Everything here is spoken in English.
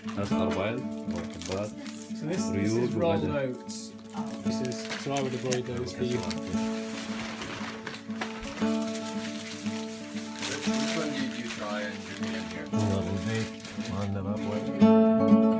ناس أربايل مرحبات So this is rolled oats. So I would avoid those for you. Which one do you try and do me in here? نظام البيت ما عندنا باب وين